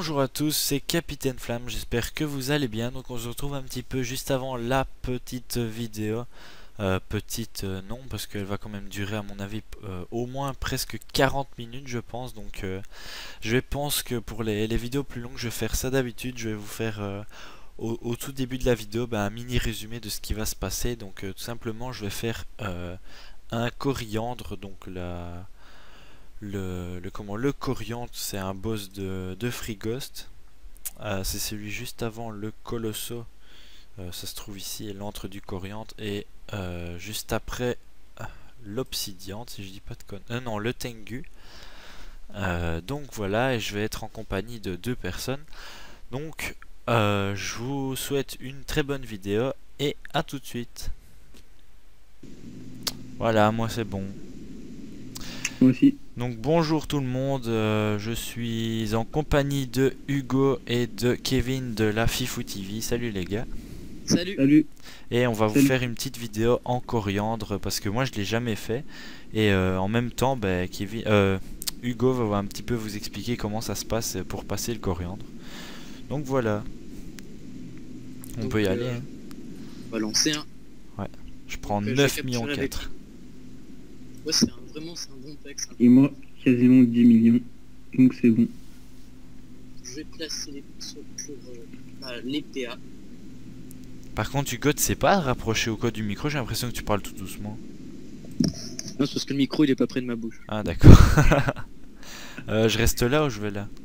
Bonjour à tous, c'est Capitaine Flamme, j'espère que vous allez bien. Donc on se retrouve un petit peu juste avant la petite vidéo. Non, parce qu'elle va quand même durer à mon avis au moins presque 40 minutes je pense. Donc je pense que pour les vidéos plus longues je vais faire ça d'habitude. Je vais vous faire au tout début de la vidéo un mini résumé de ce qui va se passer. Donc tout simplement je vais faire un coriandre, donc le coriandre, c'est un boss de Free Ghost. C'est celui juste avant le Colosso. Ça se trouve ici, l'antre du coriandre. Et juste après l'obsidiante, si je dis pas de conneries. Non, le Tengu. Donc voilà, et je vais être en compagnie de deux personnes. Donc je vous souhaite une très bonne vidéo et à tout de suite. Voilà, moi c'est bon. Moi aussi. Donc bonjour tout le monde, je suis en compagnie de Hugo et de Kevin de la Fifou TV. Salut les gars. Salut. Salut. Et on va Salut. vous faire une petite vidéo en coriandre parce que moi je l'ai jamais fait. Et en même temps, Hugo va un petit peu vous expliquer comment ça se passe pour passer le coriandre. Donc voilà. On Donc, peut y aller. Hein. On va lancer un. Je prends Donc, 9 je vais millions capturer avec 4. Ouais, c'est vraiment c'est un bon pack. Et moi, quasiment 10 millions. Donc c'est bon. Je vais placer les pixels pour les PA. Par contre Hugo, tu sais pas rapprocher au code du micro, j'ai l'impression que tu parles tout doucement. Non, c'est parce que le micro il est pas près de ma bouche. Ah d'accord. Je reste là ou je vais là?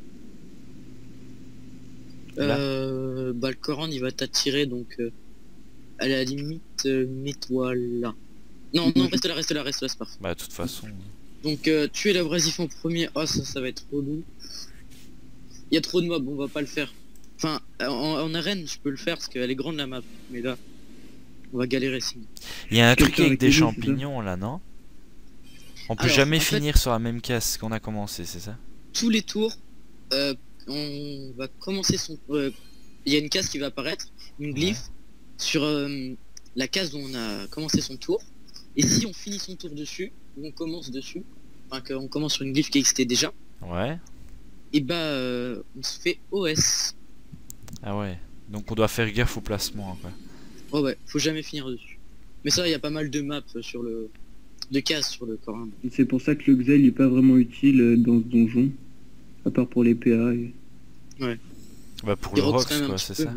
Le Coran il va t'attirer donc à la limite mets-toi là. Non, reste là, c'est parfait. Bah de toute façon. Donc tuer l'abrasif en premier, oh ça va être relou. Il y a trop de mobs, on va pas le faire. Enfin, en arène je peux le faire parce qu'elle est grande la map, mais là on va galérer sinon. Il y a un truc Quelqu'un avec des avec les loups, champignons là, non? On peut Alors, jamais en fait, finir sur la même case qu'on a commencé, c'est ça? tous les tours, on va commencer son... Il y a une case qui va apparaître, une glyphe, sur la case où on a commencé son tour. Et si on finit son tour dessus, ou on commence dessus, enfin qu'on commence sur une glyphe qui existait déjà, Ouais. et on se fait OS. Ah ouais. Donc on doit faire gaffe au placement quoi. Oh ouais, faut jamais finir dessus. Mais ça, il y a pas mal de maps sur le... de cases sur le Coran. Et c'est pour ça que le Xel n'est pas vraiment utile dans ce donjon. À part pour les PA. Bah pour Il le rox Rox quand même un quoi, petit c'est peu, ça.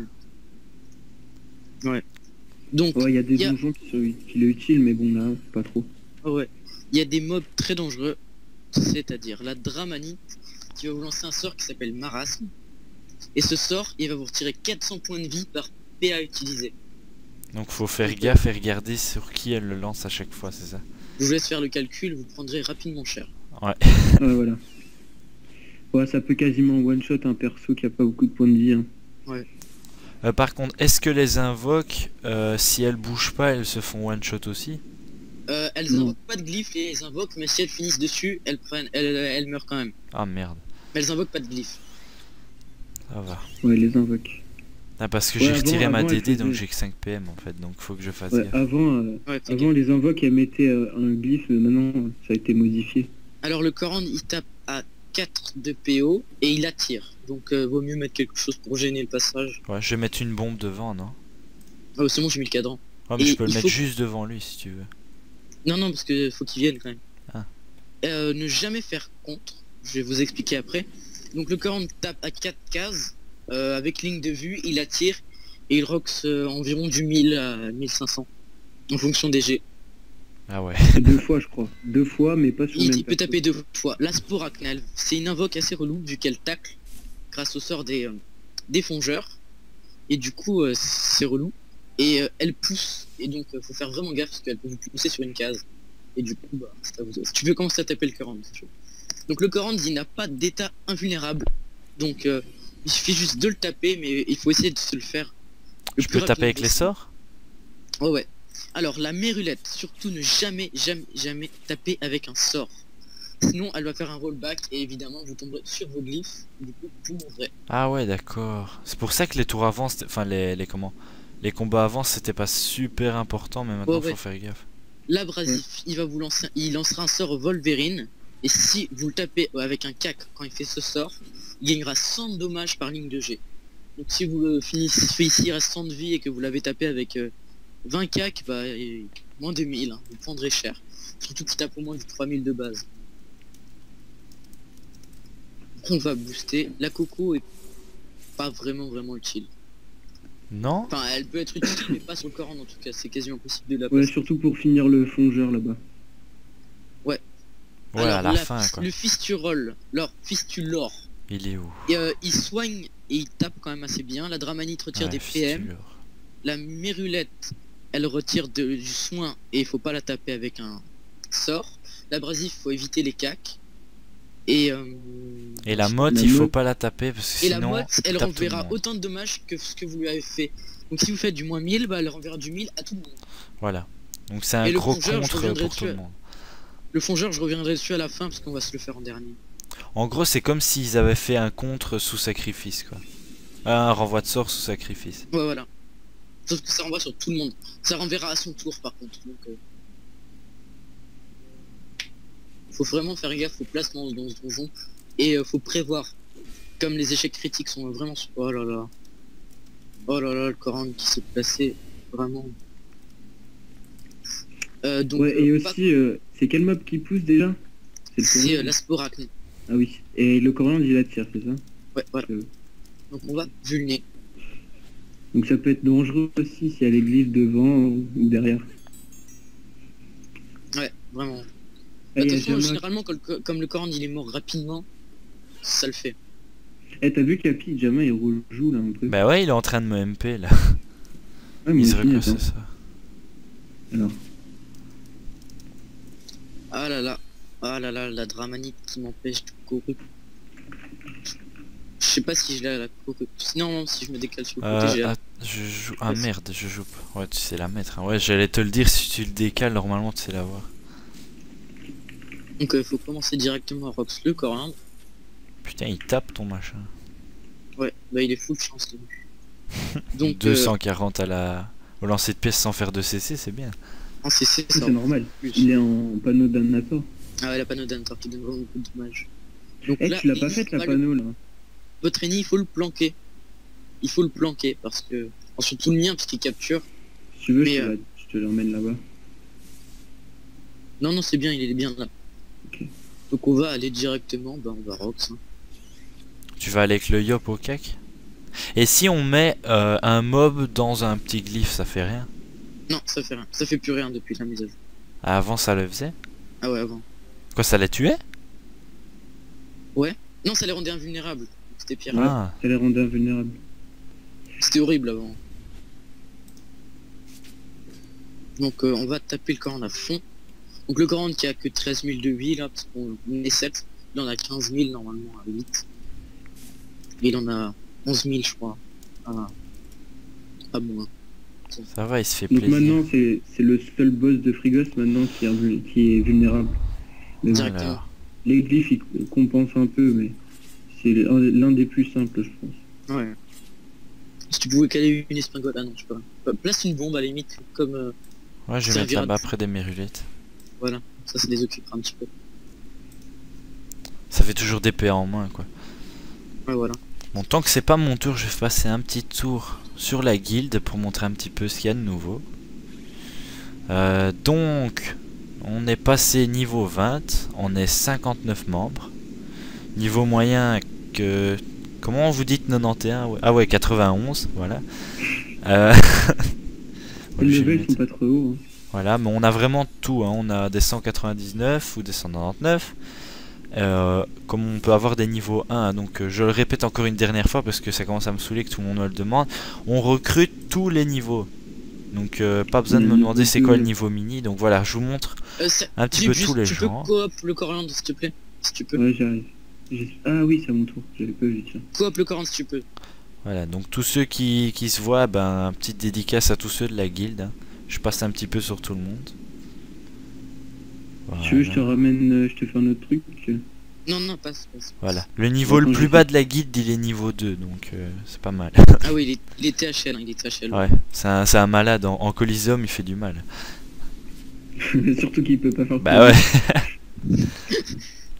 mais- Ouais. Donc, Ouais, il y a des Il y a- donjons qui sont utiles, mais bon là, pas trop. ouais, il y a des mobs très dangereux, c'est-à-dire la Dramanite qui va vous lancer un sort qui s'appelle Marasme. Et ce sort, il va vous retirer 400 points de vie par PA utilisé. Donc faut faire gaffe et regarder sur qui elle le lance à chaque fois, c'est ça? Je vous laisse faire le calcul, vous prendrez rapidement cher. Ouais. Ouais, voilà. Ouais, ça peut quasiment one-shot un perso qui a pas beaucoup de points de vie. Hein. Par contre, est-ce que les invoques, si elles bougent pas, elles se font one shot aussi? Elles Non. invoquent pas de glyphes, les invoquent, mais si elles finissent dessus, elles meurent quand même. Ah merde. Mais elles invoquent pas de glyphes. Ça va. Ouais, les invoques. Ah parce que Ouais, j'ai retiré avant, ma elle DD donc faisait- j'ai que 5 PM en fait, donc faut que je fasse Ouais, gaffe. Ouais, avant les invoques, elles mettaient un glyphe, mais maintenant, ça a été modifié. Alors le Coran, il tape à 4 de PO et il attire. Donc vaut mieux mettre quelque chose pour gêner le passage. Ouais, je vais mettre une bombe devant, non? Oh, c'est bon, j'ai mis le cadran. Ouais, mais Et je peux le il mettre faut- juste devant lui si tu veux. Non, parce que faut qu'ils viennent quand même. Ah. Ne jamais faire contre. Je vais vous expliquer après. Donc le Coran tape à 4 cases. Avec ligne de vue, il attire. Et il rox environ du 1000 à 1500. En fonction des jets. Ah ouais. C'est 2 fois, je crois. 2 fois, mais pas sur le Il même peut perso. taper 2 fois. La Sporacnal, c'est une invoque assez relou vu qu'elle tacle grâce au sort des fongeurs. Et du coup, c'est relou. Et elle pousse. Et donc, faut faire vraiment gaffe parce qu'elle peut vous pousser sur une case. Et du coup, c'est à vous. Si tu veux commencer à taper le Coran, si tu veux. Donc le Coran, il n'a pas d'état invulnérable. Donc, il suffit juste de le taper, mais il faut essayer de se le faire. le Je plus peux taper rapidement avec les possible. sorts? Oh ouais. Alors la mérulette, surtout ne jamais taper avec un sort. Sinon elle va faire un rollback et évidemment vous tomberez sur vos glyphes, du coup vous mourrez. Ah ouais d'accord. C'est pour ça que les tours avant, enfin les combats avant c'était pas super important mais maintenant Ouais. faut faire gaffe. L'abrasif, il lancera un sort Wolverine Et si vous le tapez avec un cac quand il fait ce sort, il gagnera 100 de dommages par ligne de jet. Donc si vous le finissez ici, il reste 100 de vie et que vous l'avez tapé avec 20 cac, bah moins de 1000, hein, vous prendrez cher. Surtout qu'il tape au moins du 3000 de base. Donc on va booster. La coco est pas vraiment utile. Non? Enfin, elle peut être utile, mais pas sur le Coran en tout cas. C'est quasiment impossible de la Ouais, passer. surtout pour finir le fongeur là-bas. Ouais, Alors, à la fin, quoi. le fistulor, fistulor, Il est où? et, il soigne et il tape quand même assez bien. La dramanite retire Ouais, des PM. fistulor. La mérulette, elle retire du soin et il faut pas la taper avec un sort. L'abrasif, faut éviter les cacs. Et Et la motte, La il faut motte. pas la taper parce que la sinon, motte, elle il tape tout le renverra monde. autant de dommages que ce que vous lui avez fait. Donc si vous faites du moins 1000, bah elle renverra du 1000 à tout le monde. Voilà. Donc c'est un Et le gros plongeur, je contre reviendrai pour tout le dessus. monde. Le fongeur, je reviendrai dessus à la fin parce qu'on va se le faire en dernier. En gros, c'est comme s'ils avaient fait un contre sous sacrifice, quoi. Un renvoi de sort sous sacrifice. Ouais, voilà. Sauf que ça renvoie sur tout le monde. Ça renverra à son tour par contre. Donc, faut vraiment faire gaffe au placement dans ce donjon. Et faut prévoir. Comme les échecs critiques sont vraiment... Oh là là. Oh là là, le Coran qui s'est placé. Vraiment. Donc, Ouais, et aussi, c'est quel mob qui pousse déjà? C'est le c'est Coriandre. l'asporacne. Ah oui. Et le Coriandre, il attire, c'est ça? Ouais, voilà. Euh, Donc on va vulner. Donc ça peut être dangereux aussi s'il y a les glyphes devant ou derrière. Ouais, vraiment. Ah, il y a Attention, Jama. généralement, comme le Coran il est mort rapidement, ça le fait. Eh, t'as vu Capi, Jama, il rejoue là un peu. Bah ouais, il est en train de me MP là. Ah, mais Il se aussi, que c'est attends. ça. Alors, Ah là là. Ah là là, la dramanite qui m'empêche de courir. Je sais pas si je l'ai à la coco. Sinon, si je me décale sur le côté, j'ai la... Je joue. Ah merde, je joue pas. Ouais, tu sais la mettre. Hein. Ouais, j'allais te le dire, si tu le décales, normalement tu sais l'avoir. Donc faut commencer directement à Rox le Coriandre. Putain, il tape ton machin. Ouais, bah il est full chance. lui. Donc 240 à la... au lancer de pièces sans faire de CC, c'est bien. en CC, ça c'est normal. plus. Il est en panneau d'un apport. Ah ouais, la panneau d'Antor qui donne vraiment beaucoup de dommages. Donc Eh, là, tu l'as pas il faite faut la pas panneau là. Votre ennemi, il faut le planquer. Il faut le planquer parce que... enfin, surtout le mien parce qu'il capture. Si tu veux, Mais, je te l'emmène là-bas. Non, non, c'est bien, il est bien là. Ok. Donc on va aller directement, bah on va Rox. Hein. Tu vas aller avec le yop au cac. Et si on met un mob dans un petit glyphe, ça fait rien? Non, ça fait rien. Ça fait plus rien depuis la mise à jour. Ah, avant ça le faisait? Ah ouais, avant. Quoi, ça les tuait? Non, ça les rendait invulnérables. C'était pire. Ouais. Ah, Ça les rendait invulnérables. C'était horrible avant. Donc on va taper le Coran à fond. Donc le Coran qui a que 13 000 de vie là, parce qu'on est 7. Il en a 15 000 normalement à 8. Et il en a 11 000 je crois. À moins. ça va, il se fait Donc plaisir. maintenant, c'est le seul boss de Frigos maintenant qui est vulnérable. Mais bon, Directement. Alors, les glyphes, ils compensent un peu, mais c'est l'un des plus simples, je pense. Ouais. Si tu pouvais caler une espingole, ah non, je sais pas. Place une bombe à la limite, comme ouais, je vais ça mettre vira là-bas de- près des mérulettes. voilà, ça les occupera un petit peu. Ça fait toujours des PA en moins, quoi. Ouais, voilà. Bon, tant que c'est pas mon tour, je vais passer un petit tour sur la guilde pour montrer un petit peu ce qu'il y a de nouveau. Donc, on est passé niveau 20, on est 59 membres. Niveau moyen que... Comment vous dites 91? Ouais. Ah ouais, 91, voilà. Les je vais levels mettre- sont pas trop hauts. Hein. Voilà, mais on a vraiment tout, hein. On a des 199 ou des 199. Comme on peut avoir des niveaux 1, donc je le répète encore une dernière fois parce que ça commence à me saouler que tout le monde me le demande. On recrute tous les niveaux. Donc pas besoin de me demander c'est quoi le niveau mini. Donc voilà, je vous montre un petit peu tous les Tu gens. peux coop le Coriandre s'il te plaît, si tu peux. Ouais, j'arrive. Ah oui, c'est à mon tour. J'avais pas vu, tiens. Coop le Coriandre si tu peux. Voilà, donc tous ceux qui se voient, ben, un petit dédicace à tous ceux de la guilde. Hein. Je passe un petit peu sur tout le monde. Si tu veux, je te Voilà. ramène, je te fais un autre truc. Non, non, passe. Voilà. Le niveau le Attends, plus je bas fais- de la guilde, il est niveau 2, donc c'est pas mal. Ah oui, il est THL, hein, il est THL. Ouais, c'est un malade. En Coliseum, il fait du mal. Surtout qu'il peut pas faire Bah ouais.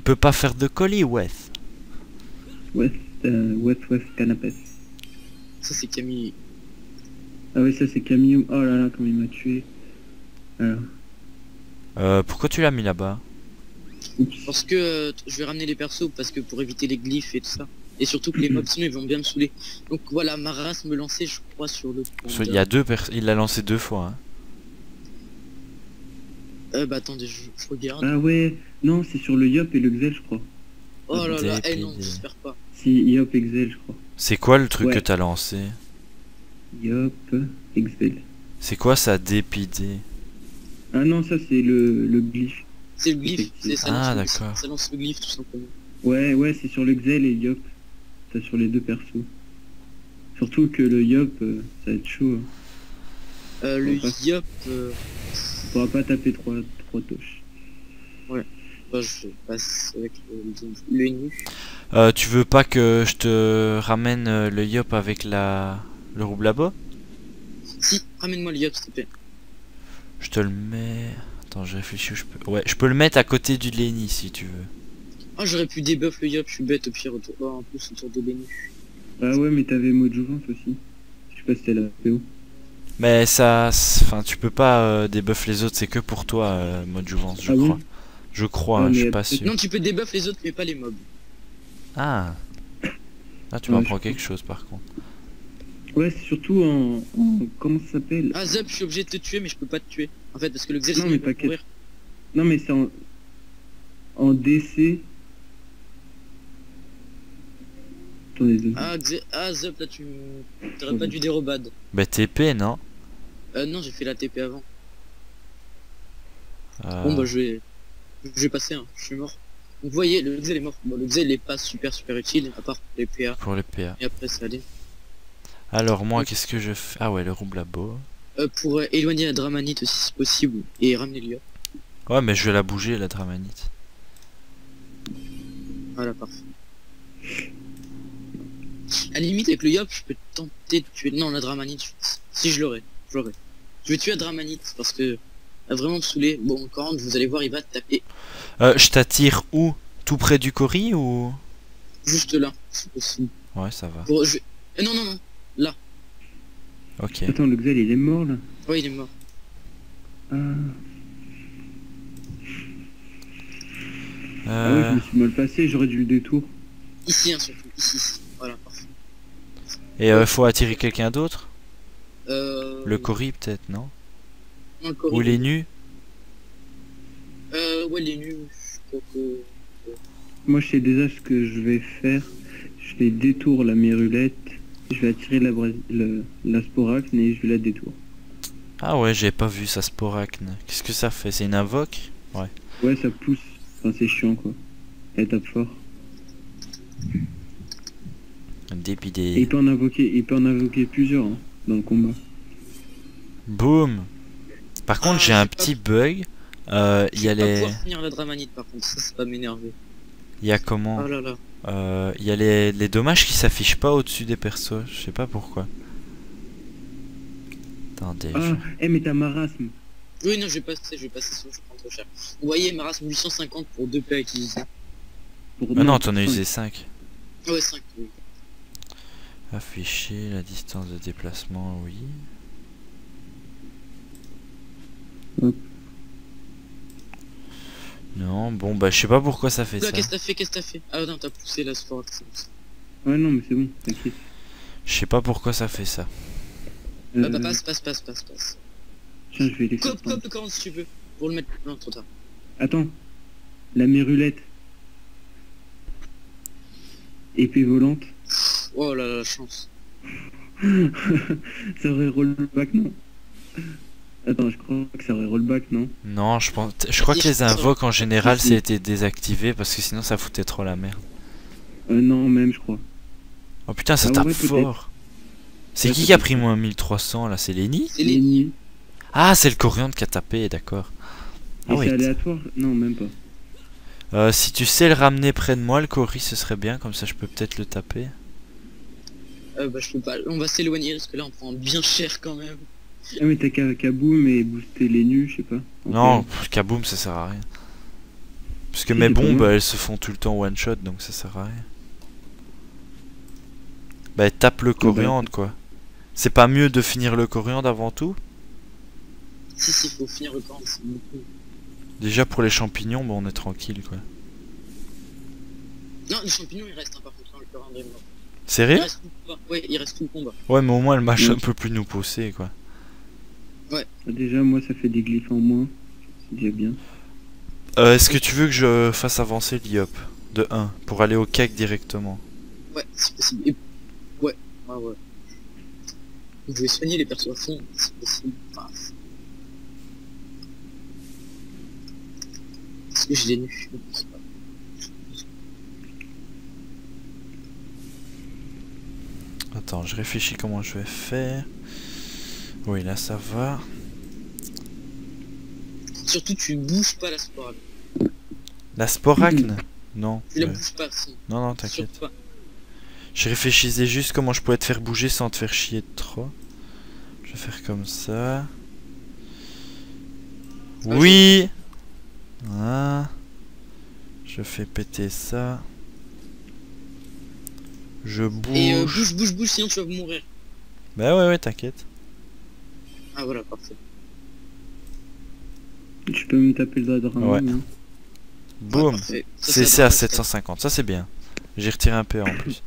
peux pas faire de colis, ouais. West Canapés. Ça c'est Camille. Ah ouais, ça c'est Camille. Oh là là, comment il m'a tué. Alors, Pourquoi tu l'as mis là-bas? oups. Parce que je vais ramener les persos parce que pour éviter les glyphes et tout ça. Et surtout que les mobs sinon ils vont bien me saouler. Donc voilà, ma race me lançait je crois sur le point. Il y a il l'a lancé 2 fois. Hein. Bah attendez, je regarde. Ah ouais, non, c'est sur le Yop et le Xel, je crois. Oh là là, Dépidé. non, j'espère pas. Si, Yop et Xel, je crois. C'est quoi le truc Ouais. que t'as lancé? Yop et Xel. C'est quoi ça, dépidé? Ah non, ça c'est le glyphe. C'est le glyphe, ça Ah, lance le- d'accord. ça lance le glyphe tout simplement. Ouais, c'est sur le Xel et Yop. T'as sur les deux persos. Surtout que le Yop, ça va être chaud. Hein. Le Ouais. Yop, Tu pourras pas taper trois touches. bah, je passe avec le nu. Tu veux pas que je te ramène le Yop avec le roublabo? Si, ramène-moi le Yop s'il te plaît. Je te le mets... Attends, je réfléchis où je peux... Ouais, je peux le mettre à côté du Lenny si tu veux. Ah j'aurais pu debuff le Yop, je suis bête au pire en plus autour de l'enu. Ah ouais, mais t'avais mode Jouvence aussi. Je sais pas si c'était la PO. Mais ça... Enfin, tu peux pas debuff les autres, c'est que pour toi, mode Jouvence, je Ah bon crois. Je crois, Ah, hein, je suis mais pas peut-être- sûr. Non tu peux debuff les autres mais pas les mobs. Ah. Là, tu Ouais, m'apprends je- quelque chose par contre. Ouais, c'est surtout en... Comment ça s'appelle? Ah Zap, je suis obligé de te tuer mais je peux pas te tuer. En fait parce que le Xel Non, sinon, mais il va t'inquiète. mourir. Non, mais c'est en DC. Attendez, deux. Ah Zap là t'aurais pas dû dérobade. Bah, TP, non? Non j'ai fait la TP avant. Euh, Bon bah je vais passer hein, je suis mort. Donc vous voyez le Xel est mort. Bon le Xel est pas super utile à part pour les PA Pour les PA. et après ça allait. Alors, moi, qu'est-ce que je fais? Ah ouais, le roublabo. Pour éloigner la Dramanite aussi si possible et ramener le Yop. Ouais, mais je vais la bouger, la Dramanite. Voilà parfait. À la limite avec le Yop je peux tenter de tuer. Non la Dramanite si je l'aurais. Je vais tuer la Dramanite parce que elle va vraiment me saouler. Bon quand vous allez voir il va taper Je t'attire où? Tout près du Cory ou... juste là si possible. Ouais, ça va. Bon, non non non. Là. Ok. Attends, le Xel, il est mort, là? Ouais il est mort. Ah, ah ouais, je me suis mal passé, j'aurais dû le détour. Ici hein, surtout. Ici. Voilà parfait. Et faut attirer quelqu'un d'autre? Le Cory peut-être, non? non, le Cory. Ou les nus? Ouais les nuls. Je crois que... Moi, je sais déjà ce que je vais faire. Je vais détour la mérulette. Je vais attirer la sporacne et je vais la détour. Ah ouais, j'ai pas vu ça, Sporacne. Qu'est-ce que ça fait? C'est une invoque? Ouais. Ouais, ça pousse. Enfin, c'est chiant, quoi. Elle tape fort. Et Dépidé. il peut en invoquer plusieurs hein, dans le combat. Boum. Par contre, Ah, j'ai un j'ai pas- petit bug. Il y a Je vais pas les... pouvoir finir la Dramanite par contre, ça va m'énerver. Il y a comment? Oh là là. Il y a les dommages qui s'affichent pas au-dessus des persos. Je sais pas pourquoi. Attendez. Ah, mais t'as marasme. Oui non je vais passer sinon je prends trop cher. Vous voyez ma race 850 pour 2 PA utilisés. Ah non, t'en as usé 5. Ouais 5 oui. Afficher la distance de déplacement, oui. Hop. Non, bon, bah je sais pas pourquoi ça fait Oula, ça. qu'est-ce que t'as fait? Ah non t'as poussé la sport. Ouais, non, mais c'est bon, t'inquiète. Je sais pas pourquoi ça fait ça. Bah Euh, passe. Tiens, je vais les faire. Cope le corps si tu veux. Pour le mettre. Non trop tard. Attends. La mérulette. Épée volante. Oh là là la chance. Ça aurait rollback, non? Attends, je crois que ça aurait rollback, non? Non, je crois que les invoques en général c'était désactivé parce que sinon ça foutait trop la merde. Non, même, je crois. Oh putain, ça Ah tape ouais, peut-être. fort. C'est Ouais, qui a peut-être. pris moins 1300 là? C'est Lenny? C'est les. Lenny. Ah, c'est le coriandre qui a tapé, d'accord. Ah Et oui. c'est aléatoire? Non, même pas. Si tu sais le ramener près de moi, le Cory, ce serait bien, comme ça je peux peut-être le taper. Bah je peux pas. On va s'éloigner parce que là on prend bien cher quand même. Ah, mais t'as qu'à boom et booster les nus, je sais pas. Non, pff, Kaboom ça sert à rien. Parce que Si, mes c'est pas bombes, mal. elles se font tout le temps one shot, donc ça sert à rien. Bah tape le coriandre quoi. C'est pas mieux de finir le coriandre avant tout? Si, faut finir le camp, c'est beaucoup. Déjà pour les champignons, bah, on est tranquille quoi. Non, les champignons, ils restent, hein, par contre, dans le coriandre est mort. Il Sérieux? reste tout le combat. Ouais, il reste tout le combat. Ouais mais au moins le machin Ouais. peut plus nous pousser quoi. Déjà, moi, ça fait des glyphes en moins. C'est déjà bien. Est-ce que tu veux que je fasse avancer l'IOP de 1 pour aller au cake directement? Ouais, c'est possible. Et... Ouais. Vous pouvez soigner les persos à fond, c'est possible. Enfin... Est-ce que je l'ai nu? Je pense pas. Attends, je réfléchis comment je vais faire. Oui là ça va. Surtout, tu bouges pas la sport. La sporacne? Non. Tu la ouais. bouges pas, sinon. Non non Surtout t'inquiète. pas. Je réfléchissais juste comment je pouvais te faire bouger sans te faire chier trop. Je vais faire comme ça. Oui. Voilà. Je fais péter ça. Je Et bouge. bouge, sinon tu vas mourir. Bah ouais t'inquiète. Ah voilà, parfait. Tu peux me taper le doigt de Ouais. hein. Boum. Parfait. Ça, C'est ça à va, 750, ça c'est bien. J'ai retiré un peu en plus.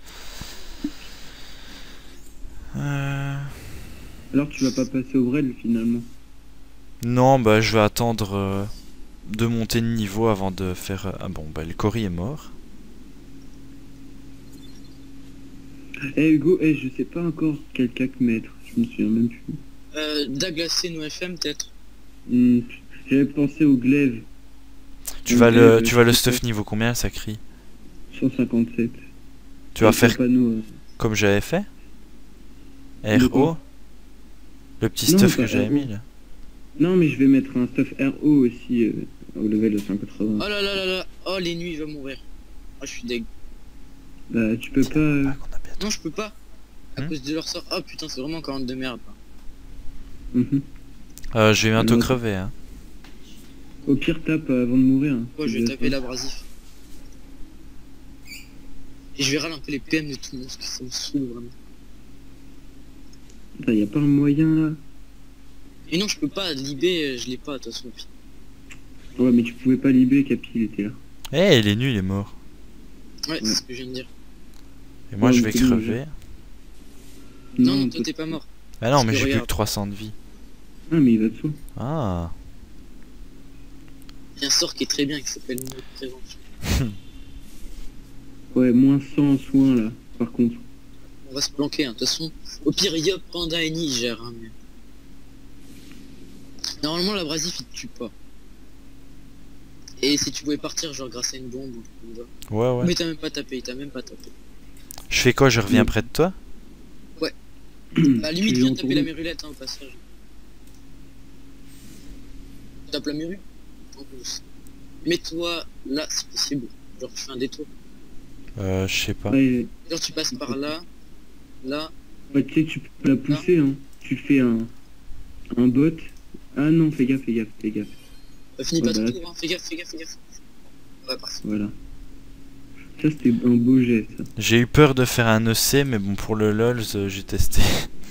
Alors, tu vas pas passer au Brel, finalement. Non, bah je vais attendre de monter de niveau avant de faire... Ah bon, bah le Cory est mort. Eh Hugo, je sais pas encore quel cac mettre. Je me souviens même plus. Daglacé, no FM, peut-être. Hmm, J'avais pensé au glaive. Tu vas le je sais stuff pas. niveau combien ça crie? 157. Tu vas Avec faire le panneau, comme j'avais fait? De RO? quoi? Le petit Non, stuff pas que j'avais RO. mis là. Non, mais je vais mettre un stuff RO aussi au level de 180. Oh là là là là. Oh, les nuits, il va mourir. Ah, je suis deg. Bah, tu peux pas. Ah, qu'on a bientôt. Non, je peux pas. À Hmm. cause de leur sort. Oh putain, c'est vraiment encore de merde. Mhm. Je vais bientôt Alors, crever hein. Au pire, tape avant de mourir. Hein. Moi, je vais taper l'abrasif. Et je vais râler un peu les PM de tout le monde, parce que ça me saoule vraiment. Attends, y a pas un moyen là? Et non, je peux pas, Libé, je l'ai pas, de toute façon. Ouais, mais tu pouvais pas libérer, Capi, il était là. Eh, il est nul, il est mort. Ouais, c'est ce que je viens de dire. Et moi Ouais, je mais vais c'est bon, crever. Non, toi, t'es pas mort. Ah non, Parce mais que j'ai plus regarde. que 300 de vie. Ah, mais il va de soi. Ah. Il y a un sort qui est très bien, qui s'appelle Mode Prévention. Ouais, moins 100 en soins là, par contre. On va se planquer, hein. De toute façon, au pire, Yop, Panda et Ni gère, hein, mais... Normalement, l'abrasif, il te tue pas. Et si tu pouvais partir, genre grâce à une bombe, ou comme ça. Ouais, ouais. Mais t'as même pas tapé, il t'a même pas tapé. Je fais quoi? Je reviens Oui. près de toi? Bah, limite, Tu viens en taper la tournes. mérulette, hein, au passage. Tape la mérule. En plus. Mets-toi là, si possible. Genre, tu fais un détour. Je sais pas. Ouais, Genre, tu passes par là, là. ouais, tu sais, tu peux la pousser, hein. Tu fais un bot. Ah non, fais gaffe, fais gaffe, fais gaffe. Finis Ouais, pas bah tout là, tour, hein. Fais gaffe, fais gaffe, fais gaffe. Ouais, parfait. Voilà. Ça, c'était un beau jet, ça. J'ai eu peur de faire un EC, mais bon, pour le LOL, j'ai testé.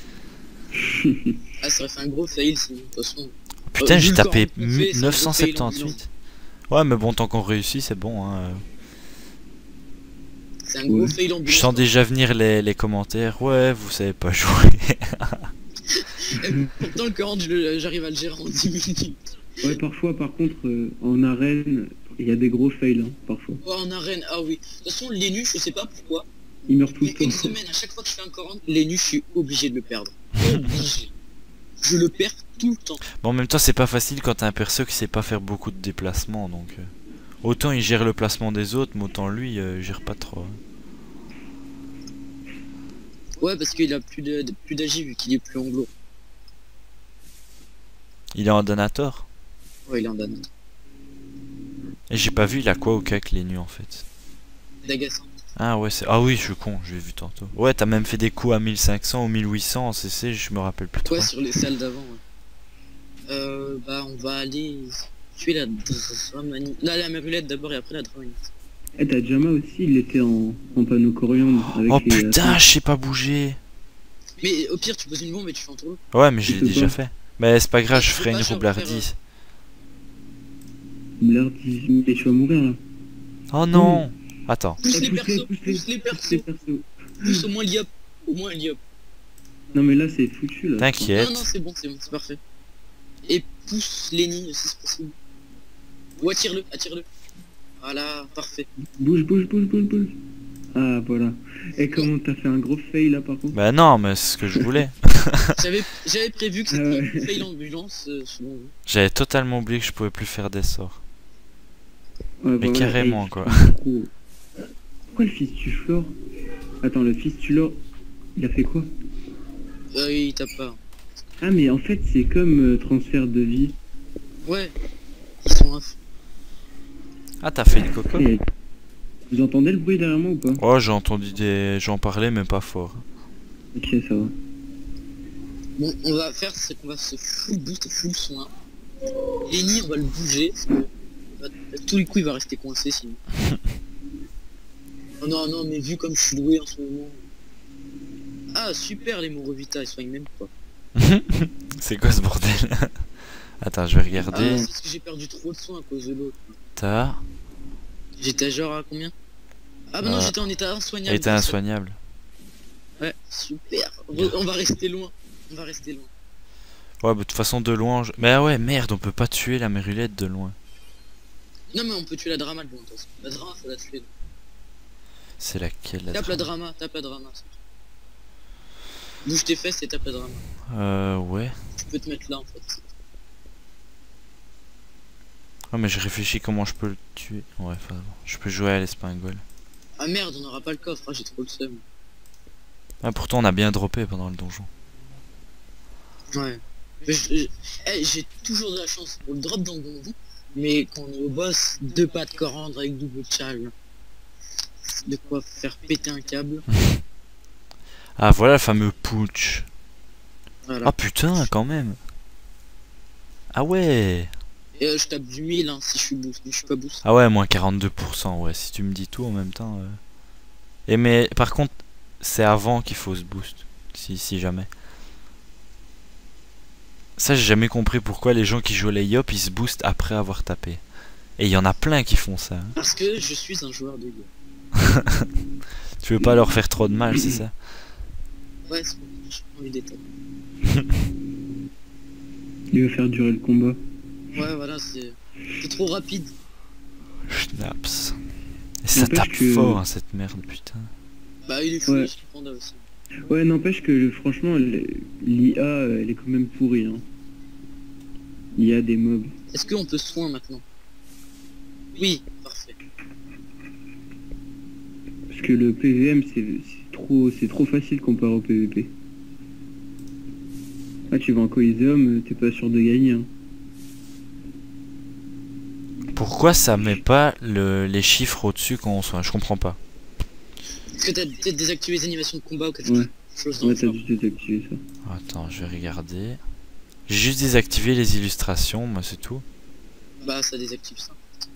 Ah, ça aurait fait un gros fail, sinon, de toute façon. Putain, vu j'ai le tapé corps qu'on fait, c'est un gros fail en 978. Ouais, mais bon, tant qu'on réussit, c'est bon. Hein. C'est un gros Ouais. fail en Je sens déjà venir les commentaires. Ouais, vous savez pas jouer. Pourtant, le Coran, j'arrive à le gérer en 10 minutes. Ouais, parfois, par contre, en arène, il y a des gros fails, hein, parfois. Ouais, en arène, ah oui. De toute façon, les nus, je sais pas pourquoi. Ils meurent tout Mais le une temps. semaine, à chaque fois que je fais un Coran, les nus, je suis obligé de le perdre. Obligé. Je le perds tout le temps. Bon, en même temps, c'est pas facile quand t'as un perso qui sait pas faire beaucoup de déplacements. Donc, autant il gère le placement des autres, mais autant lui, il gère pas trop. Hein. Ouais, parce qu'il a plus d'agi vu qu'il est plus anglo. Il est en donator. Ouais, il est en dan. Et j'ai pas vu, il a quoi au cac les nus en fait. D'agaçant. Ah ouais, c'est... Ah oui, je suis con, je l'ai vu tantôt. Ouais, t'as même fait des coups à 1500 ou 1800 en CC, je me rappelle plus trop. Ouais, sur les salles d'avant, ouais. Bah, on va aller... tuer la Dramanie. Là, la Merulette d'abord et après la Dramanie. Eh, t'as Jama aussi, il était en panneau coriandre avec Oh les... putain, je sais pas bouger. Mais au pire, tu poses une bombe et tu fais un tour. Ouais, mais je l'ai peux déjà pas. fait. Mais c'est pas grave, je C'est ferai pas une cher, roublardise. Blurdy, mais tu vas mourir là. Oh non. Attends. Pousse Eh, les persos, pousse pousse les persos. Pousse au moins l'IOP. Au moins l'IOP. Non mais là c'est foutu là. T'inquiète. Non, c'est bon, c'est parfait. Et pousse Lenny aussi, c'est possible. Ou attire-le, attire-le. Voilà, parfait. Bouge. Ah voilà. Et comment t'as fait un gros fail là par contre? Bah non, mais c'est ce que je voulais. J'avais prévu que c'était Ah ouais. une fail ambulance. Selon vous. J'avais totalement oublié que je pouvais plus faire des sorts. Ouais, Mais voilà. carrément, Hey, quoi. trop. Pourquoi le fistulore? Attends, le fistulore, il a fait quoi? Il tape pas. Ah mais en fait c'est comme transfert de vie. Ouais, ils sont à fond. Ah, t'as fait une coco? Et vous entendez le bruit derrière moi ou pas? Oh, j'ai entendu des gens parler, mais pas fort. Ok, ça va. Bon, on va faire, c'est qu'on va se full boost, full soin. Lenny, on va le bouger. Parce que, tous les coups, il va rester coincé sinon. Oh non, mais vu comme je suis doué en ce moment. Ah, super, les Morovita, ils soignent même pas. C'est quoi ce bordel? Attends, je vais Ah, regarder. c'est parce que j'ai perdu trop de soins à cause de l'autre. T'as... J'étais genre à combien? Ah bah non, j'étais en état insoignable. Elle était insoignable. Ouais, super. On va rester loin. On va rester loin. Ouais, bah de toute façon, de loin... Mais ah ouais, merde, on peut pas tuer la Merulette de loin. Non mais on peut tuer la drama de loin, de toute façon. La drama, faut la tuer. C'est laquelle la Tape la drame? drama, tape la drama. Bouge tes fesses et tape la drama. Ouais. Tu peux te mettre là en fait. Ouais, mais je réfléchis comment je peux le tuer. Ouais, enfin bon. Je peux jouer à l'espingole. Ah merde, on aura pas le coffre, ah, j'ai trop le seum. Ah, pourtant, on a bien droppé pendant le donjon. Ouais. J'ai toujours de la chance pour le drop dans le donjon, mais quand on est au boss, 2 pattes corandre avec double chal. De quoi faire péter un câble. Ah, voilà le fameux putsch. Voilà. Ah putain, quand même. Ah ouais. Et je tape du 1000 hein, si je suis boost, mais je suis pas boost. Ah ouais, moins 42%, ouais, si tu me dis tout en même temps. Et mais par contre, c'est avant qu'il faut se boost. Si jamais. Ça, j'ai jamais compris pourquoi les gens qui jouent les Yop, ils se boostent après avoir tapé. Et il y en a plein qui font ça. Hein. Parce que je suis un joueur de Yo. Tu veux pas leur faire trop de mal, c'est ça? Ouais, c'est bon, j'ai pas envie d'éteindre. Il va faire durer le combat. Ouais, voilà, c'est trop rapide. Schnaps. Et ça N'empêche tape que- fort, hein, cette merde, putain. Bah, il est fou, Ouais. je panda aussi. Ouais, n'empêche que franchement, l'IA, elle est quand même pourrie. Hein. Il y a des mobs. Est-ce qu'on peut soin maintenant? Oui, parfait. Parce que le PVM, c'est trop facile comparé au PVP. Ah, tu vas en Coliseum, t'es pas sûr de gagner. Hein. Pourquoi ça met pas les chiffres au-dessus quand on soigne? Je comprends pas. Est-ce que t'as peut-être désactivé les animations de combat ou quelque Ouais. chose dans Ouais, le t'as genre? dû désactiver ça. Attends, je vais regarder. J'ai juste désactivé les illustrations, moi c'est tout. Bah, ça désactive ça.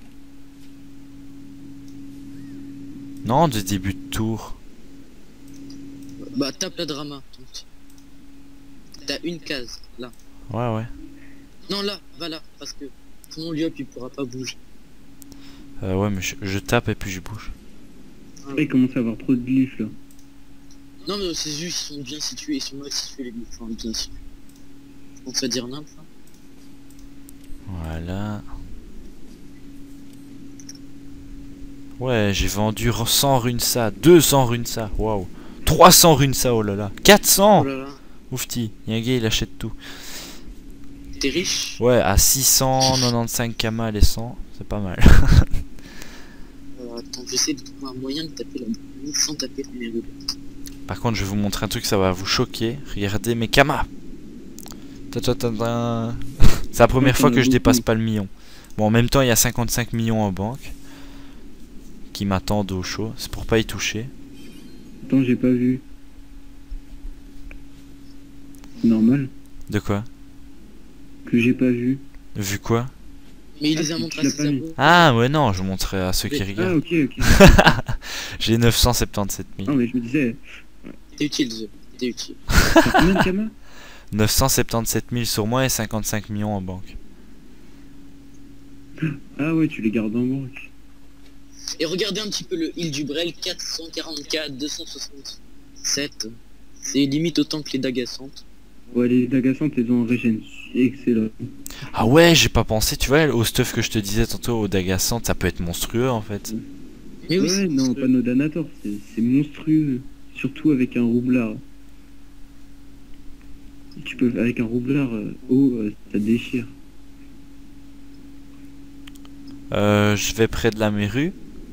Non, de début de tour. Bah, tape la drama. T'as une case, là. Ouais. Non, là, va là, parce que sinon Liop il pourra pas bouger. Ouais, mais je tape et puis je bouge. Ah, il commence à avoir trop de glyphes là. Non, mais c'est juste, ils sont bien situés, ils sont mal situés les gars. Enfin, bien situés. Je pense à dire n'importe quoi. Voilà. Ouais, j'ai vendu 100 runes ça, 200 runes ça, waouh. 300 runes ça, oh là là. 400 Oh là là, Oufti, y'a un gars il achète tout. t'es riche. Ouais, à 695 kama les 100, c'est pas mal. Attends, j'essaie de trouver un moyen de taper la drama sans taper les rues. Par contre, je vais vous montrer un truc, ça va vous choquer. Regardez mes kamas. Ta-ta-ta-ta. C'est la première fois que je dépasse pas le million. Bon, en même temps, il y a 55 millions en banque qui m'attendent au chaud. C'est pour pas y toucher. Attends, j'ai pas vu. C'est normal De quoi? que j'ai pas vu. Vu quoi? Mais il les a tu montrés à l'as ses pas mis. abos. Ah ouais, non, je montrerai à ceux qui Ah, Ah, regardent. ok, ok. J'ai 977 000. Non, mais je me disais, C'était utile, The. C'était utile. t'as combien de camas? 977 000 sur moi et 55 millions en banque. Ah ouais, tu les gardes en banque. Et regardez un petit peu le heal du Brel, 444, 267. C'est limite autant que les Dagassantes. Ouais, les Dagassantes, elles ont un régène excellent. Ah ouais, j'ai pas pensé, tu vois, au stuff que je te disais tantôt, au Dagascent, ça peut être monstrueux en fait. Mais oui, Ouais, non, pas Nodanator, c'est monstrueux. Surtout avec un roublard. Tu peux, avec un roublard haut, ça déchire. Je vais près de la mairie.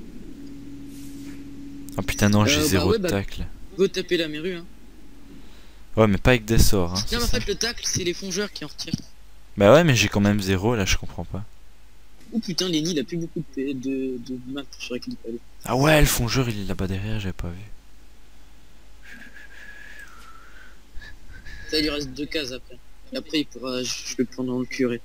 Oh putain non, j'ai bah zéro ouais, bah- tacle. go taper la mérue. Hein. Ouais mais pas avec des sorts. Hein, Non, c'est mais en ça. fait, le tacle, c'est les fongeurs qui en retirent. Bah ouais mais j'ai quand même zéro là, je comprends pas. Oh putain, Lenny, il a plus beaucoup de map sur laquelle il peut aller. Ah ouais, le fongeur il est là-bas derrière, j'avais pas vu. Ça, il lui reste 2 cases après. Et après, il pourra, je le prends dans le curé.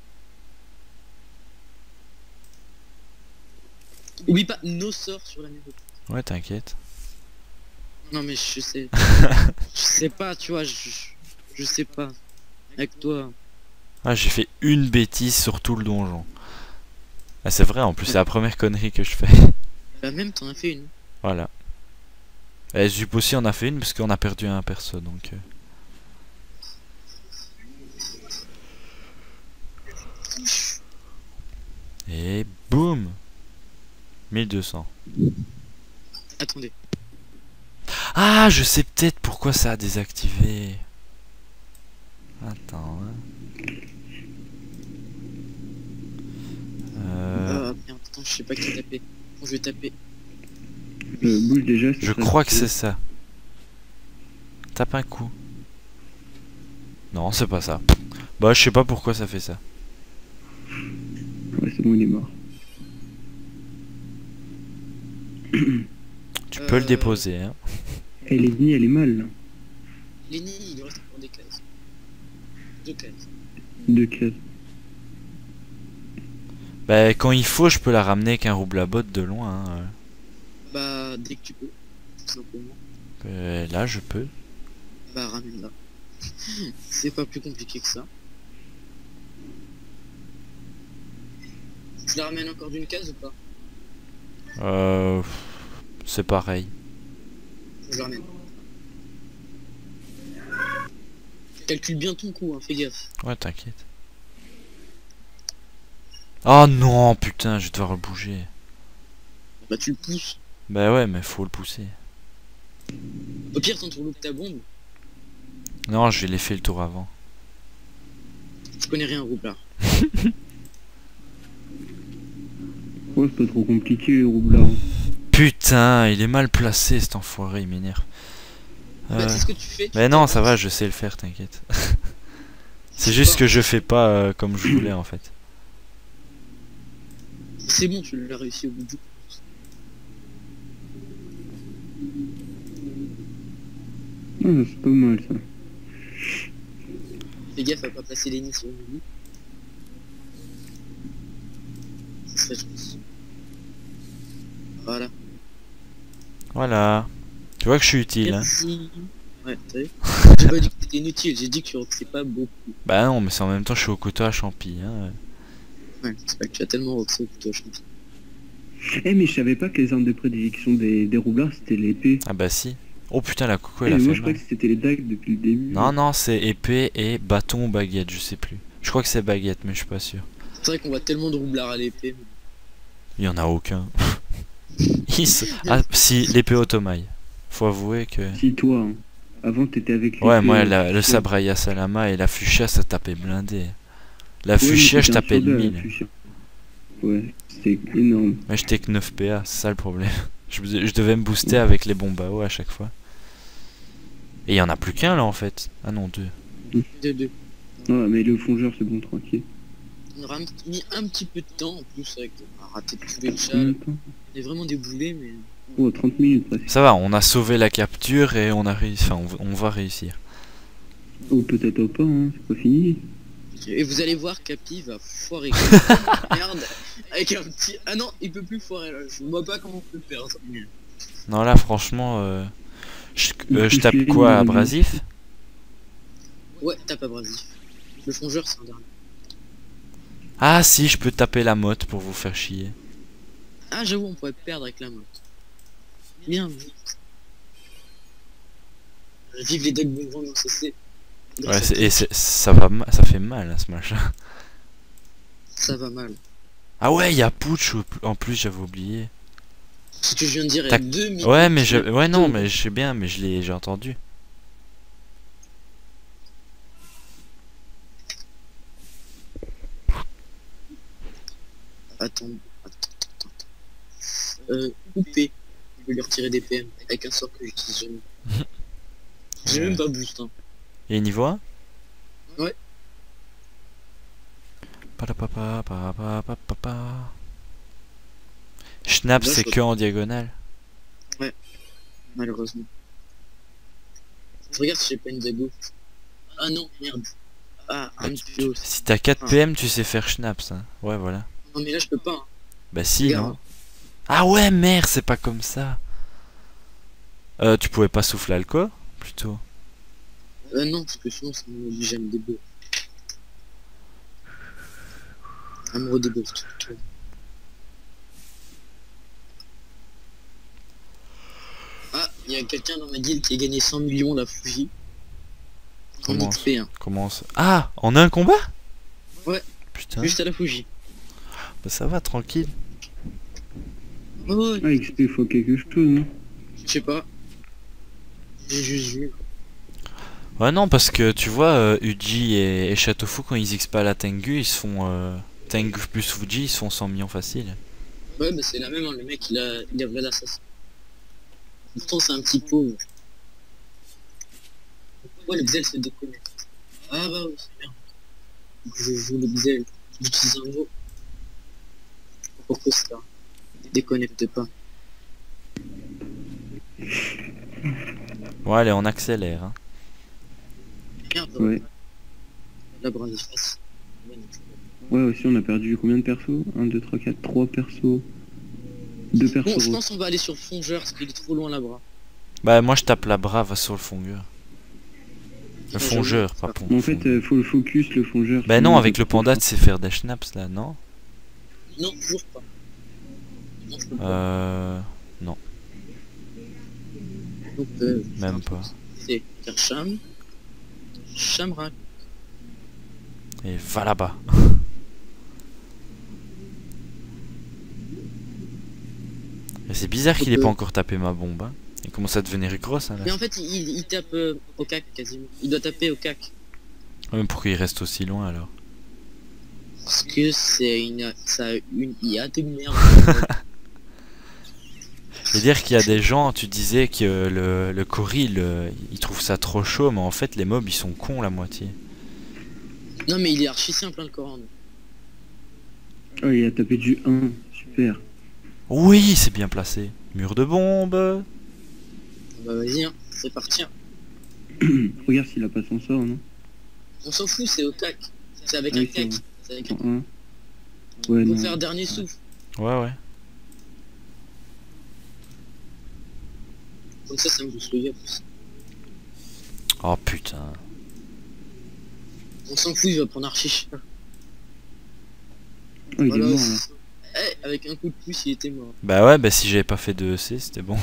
Oublie pas nos sorts sur la mérue. Ouais t'inquiète. Non, mais je sais. Je sais pas, tu vois, je sais pas. Avec toi. Ah j'ai fait une bêtise sur tout le donjon. Ah c'est vrai en plus, c'est la première connerie que je fais. Bah, même, t'en as fait une. Voilà. Et Zup aussi en a fait une parce qu'on a perdu un perso donc... Et boum 1200. Attendez. Ah, je sais peut-être pourquoi ça a désactivé. Attends. Hein. Ah, merde, attends, je sais pas qui taper. Bon, je vais taper. Bouge déjà. Je crois que c'est ça. Tape un coup. Non, c'est pas ça. Bah, je sais pas pourquoi ça fait ça. Ouais, c'est bon, il est mort. Tu peux le déposer, hein. Elle est venue, elle est mal, là. Lenny, il lui reste encore des cases. 2 cases. 2 cases. Bah, quand il faut, je peux la ramener avec un rouble à botte de loin. Hein. Bah, dès que tu peux. Tout simplement. Là, je peux. Bah, ramène-la. C'est pas plus compliqué que ça. Je la ramène encore d'une case ou pas? C'est pareil. Je la ramène. Calcule bien ton coup, hein, fais gaffe. Ouais, t'inquiète. Oh non, putain, je vais devoir le bouger. Bah, tu le pousses. Bah ouais, mais faut le pousser. Au pire, t'entourloupes ta bombe. Non, je vais les faire le tour avant. Je connais rien, roublard. Ouais, c'est pas trop compliqué, le roublard. Putain, il est mal placé cet enfoiré, il m'énerve. Bah, c'est ce que tu fais. Mais non, ça va, je sais le faire, t'inquiète. C'est juste que je fais pas comme je voulais en fait. C'est bon, tu l'as réussi au bout du coup. Ah, c'est pas mal, ça. Fais gaffe à pas passer les nids sur le milieu. Ça serait chance. Voilà. Voilà. Tu vois que je suis utile, hein. Merci. Ouais, t'as vu. J'ai pas dit que t'étais inutile, j'ai dit que tu roxais pas beaucoup. Bah non, mais c'est en même temps, je suis au couteau à champi, hein. Ouais, c'est pas que tu as tellement roxé au couteau à champi. Eh, mais je savais pas que les armes de prédilection des roublards, c'était l'épée. Ah bah si. Oh putain, la coco, Eh, elle a mais moi, fait je croyais mal. que c'était les dagues depuis le début. Non, non, c'est épée et bâton ou baguette, je sais plus. Je crois que c'est baguette, mais je suis pas sûr. C'est vrai qu'on voit tellement de roublards à l'épée. Il y en a aucun. Ah, si, l'épée automaille. Faut avouer que... Si, toi, hein. Avant, t'étais avec Ouais, l'épée, moi, ouais. le sabre à Yasalama et la fuchsia, ça tapait blindé. La Ouais, fuchsia, mais je c'était un tapais sur deux, le la 1000. fuchsia. Ouais, c'était énorme. Mais j'étais que 9 PA, c'est ça le problème. Je devais me booster avec les bombes à eau à chaque fois. Et il y en a plus qu'un là en fait. Ah non, 2. Deux. Ouais, mais le fongeur, c'est bon, tranquille. On aura mis un petit peu de temps en plus avec on a raté de trouver le Combien châle. de temps On est vraiment déboulé mais. Oh, 30 minutes presque. Ça va, on a sauvé la capture et on a réussi. Enfin, on va réussir. Oh, peut-être pas, hein, c'est pas fini. Et vous allez voir Capi va foirer. Merde. Avec un petit... Ah non, il peut plus foirer là. Je vois pas comment on peut le perdre. Non, là, franchement, je tape quoi, abrasif? Ouais, tape abrasif. Le fongeur, c'est un dernier. Ah, si, je peux taper la motte pour vous faire chier. Ah, j'avoue, on pourrait perdre avec la motte. Bien vu. Vive les decks boomerang en CC. Ouais, ça va, ça fait mal, hein, ce machin. Ça va mal. Ah ouais, il y a Pooch en plus, j'avais oublié. Ce que je viens de dire, il y a 2 minutes. Ouais, mais ouais, non, mais je sais bien, mais j'ai entendu. Attends. Coupé. Je vais lui retirer des PM avec un sort que j'utilise jamais. J'ai même pas boost. Hein. Et niveau 1? Ouais. Schnapp, Là, c'est que en diagonale. Ouais. Malheureusement. Je regarde si j'ai pas une Zago. Ah non, merde. Ah, un petit peu. Si t'as 4 PM, tu sais faire Schnapp, ça. Ouais, voilà. Non mais là je peux pas. Hein. Bah si, Regarde. non. Ah ouais, merde, c'est pas comme ça. Tu pouvais pas souffler alcool, plutôt. Non, parce que sinon ça m'oblige à me débourser. À me redébourser tout. Ah, il y a quelqu'un dans ma guilde qui a gagné 100 millions la Fuji. En XP, hein. Comment ça? Ah, en un combat? Ouais. Putain. Juste à la Fuji. Bah ça va, tranquille. Oh, ouais. Ah, XP faut quelque chose, non? Je sais pas. J'ai juste vu. Ouais, non, parce que tu vois, Uji et Châteaufou, quand ils XP à la Tengu, ils se font. Tengu plus Fuji, ils se font 100 millions facile. Ouais, bah c'est la même, hein. Le mec il a vrai l'assassin. Pourtant c'est un petit pauvre. Pourquoi le Xel se déconnecte? Ah bah oui, c'est bien. Je joue le Xel. J'utilise un mot. Pourquoi ça déconnecte pas? Ouais, allez, on accélère. Hein. Merde. Ouais. La brase est facile. Ouais, aussi, on a perdu combien de persos? 1, 2, 3, 4, 3 persos. 2 persos. Bon, je pense qu'on va aller sur le fongeur parce qu'il est trop loin là-bas. Bah, moi je tape la brave sur le fongeur. Le Ah, fongeur, j'avoue. pas pont. Mais en fait, faut le focus, le fongeur. Bah sinon, non, on avec peut le pas panda, faire. tu sais faire des schnaps là, non? Non, toujours pas. Non, je peux pas. Non, Donc, même pas. c'est Kersham. Shamrak. Et va là-bas. Et c'est bizarre qu'il ait pas encore tapé ma bombe. Hein. Il commence à devenir grosse. Hein, là. Mais en fait, il tape au cac quasiment. Il doit taper au cac. Ouais, mais pourquoi il reste aussi loin alors? Parce que c'est une IA de merde. Et dire qu'il y a des gens, tu disais que le Cory, il trouve ça trop chaud, mais en fait les mobs ils sont cons la moitié. Non mais il est archi simple hein, le Coran. Oh, il a tapé du 1, super. Oui, c'est bien placé. Mur de bombe. Bah vas-y, hein, c'est parti. Hein. Regarde s'il a pas son sort, non? On s'en fout, c'est au cac. C'est avec Ah un oui, cac. c'est C'est avec un... En 1. Ouais, Faut non. faire dernier souffle. Ouais, ouais. Comme ça me booste le gap aussi. Oh putain. On s'en fout, il va prendre archi cher. Oh, il Voilà, est mort, c'est là. ça. Eh, avec un coup de pouce, il était mort. Bah ouais, bah si j'avais pas fait de EC, c'était bon.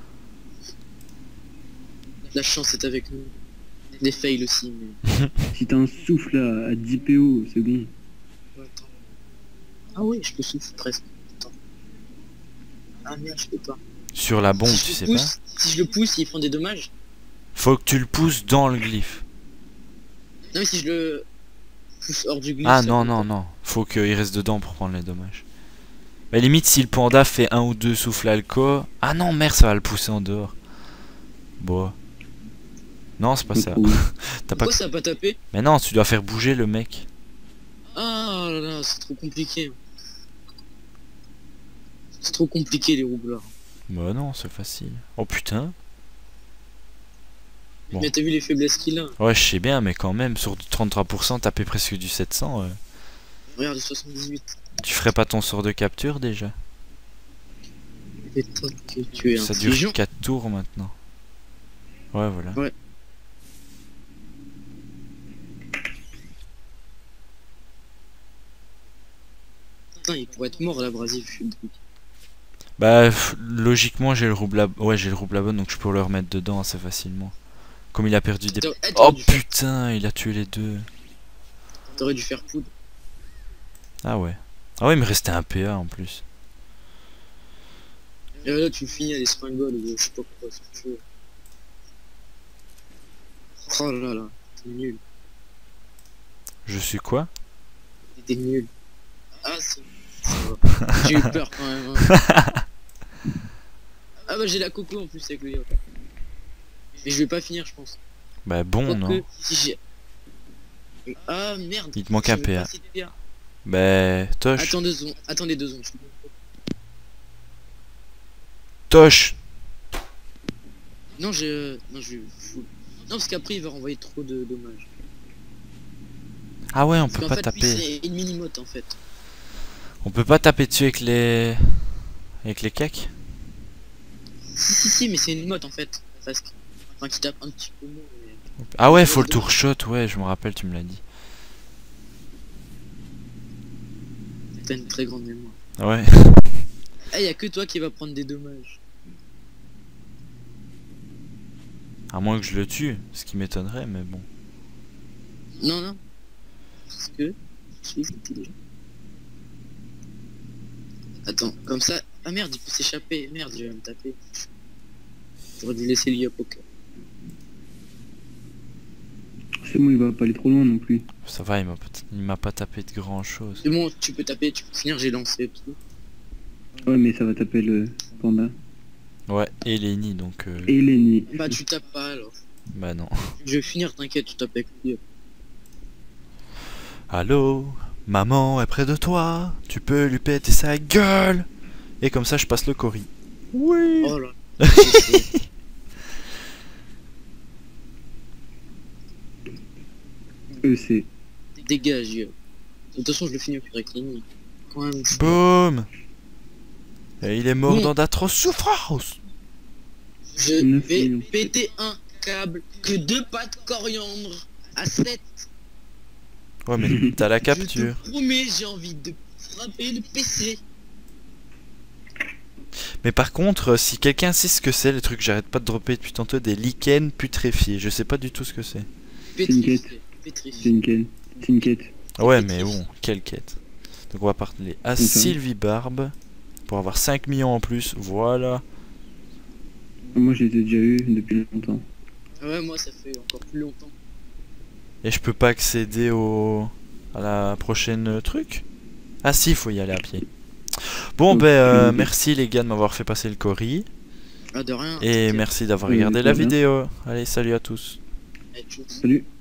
La chance est avec nous. Des fails aussi, mais... Si t'as un souffle à 10 PO, c'est bon. Attends. Ah oui, je peux souffler presque. Attends. Ah merde, je peux pas. Sur la bombe, Si je tu le sais pousse, pas. si je le pousse, ils font des dommages. Faut que tu le pousses dans le glyphe. Non mais si je le pousse hors du glyphe... Ah ça non, compte non, pas. non. Faut qu'il reste dedans pour prendre les dommages. Bah limite, si le panda fait 1 ou 2 souffles alco... Ah non, merde, ça va le pousser en dehors. Bon. Non, c'est pas ça. T'as pas... Pourquoi ça a pas tapé? Mais non, tu dois faire bouger le mec. Ah là là, c'est trop compliqué. C'est trop compliqué les roublards. Bah non, c'est facile. Oh putain. Bon. Mais t'as vu les faiblesses qu'il a? Ouais, je sais bien, mais quand même, sur du 33%, taper presque du 700. Regarde, 78. Tu ferais pas ton sort de capture déjà? Peut-être que tu es Ça intelligent. dure 4 tours maintenant. Ouais, voilà. Ouais. Putain, il pourrait être mort l'abrasif, je suis dingue. Bah, logiquement, j'ai le rouble ouais, j'ai le rouble à bonne, donc je peux le remettre dedans assez facilement. Comme il a perdu des... Oh putain, il a tué les deux. T'aurais dû faire poudre. Ah ouais. Ah ouais, il me restait un PA en plus. Et là, tu finis à des springles, ou je sais pas pourquoi, ce que tu veux. Oh là là, t'es nul. Je suis quoi? T'es nul. Ah si. Ça va. J'ai eu peur quand même. Hein. Ah bah j'ai la coco en plus avec le yacht. Mais je vais pas finir je pense. Bah bon, Quoique, non. si j'ai... Ah merde. Il te manque un j'avais pas PA. assez de PA. Bah, Tosh. Attends 2 secondes. Attendez 2 secondes. Tosh. Non j'ai... Non je... Non parce qu'après il va renvoyer trop de dommages. Ah ouais, on Parce peut qu'en pas fait, taper. lui, c'est une mini-motte en fait. On peut pas taper dessus avec les... Avec les cakes? Si mais c'est une motte en fait. Parce que... Enfin qui tape un petit peu moins. Mais... Ah ouais, faut le tour shot, ouais, je me rappelle, tu me l'as dit. T'as une très grande mémoire. Ouais. Ah y'a que toi qui va prendre des dommages. À moins que je le tue, ce qui m'étonnerait, mais bon. Non non. Parce que... Je suis intelligent. Attends, comme ça... Ah merde, il peut s'échapper. Merde, je vais me taper. J'aurais dû laisser lui à poker. C'est bon, il va pas aller trop loin non plus. Ça va, il m'a pas tapé de grand chose. C'est bon, tu peux taper, tu peux finir, j'ai lancé tout. Ouais, mais ça va taper le panda. Ouais, et Lenny, donc... Et Lenny. Bah tu tapes pas alors. Bah non. Je vais finir, t'inquiète, tu tapes avec lui. Allô, maman est près de toi, tu peux lui péter sa gueule. Et comme ça, je passe le Cory. Oui. Oh là. C'est... Dégage, yo. De toute façon, je le finis au pire avec Lenny. Quand même. Boum. Et il est mort Bon. dans d'atroces souffrances. Je 9 vais millions. péter un câble que 2 pattes coriandre à 7. Ouais, mais t'as la Je capture. te promets, j'ai envie de frapper le PC. Mais par contre, si quelqu'un sait ce que c'est, les trucs que j'arrête pas de dropper depuis tantôt, des lichens putréfiés, je sais pas du tout ce que c'est. une quête. Pétrifié. C'est Pétrifié. une quête. C'est une quête. Ouais, mais bon, quelle quête. Donc on va parler à C'est ça. Sylvie Barbe pour avoir 5 millions en plus, voilà. Moi, je les ai déjà eu depuis longtemps. Ouais, moi ça fait encore plus longtemps. Et je peux pas accéder à la prochaine truc. Ah si, faut y aller à pied. Bon, Ok. merci les gars de m'avoir fait passer le Cory. Ah de rien. Et t'inquiète. merci d'avoir regardé la de rien. vidéo. Allez, salut à tous. Eh, tchuss. Salut.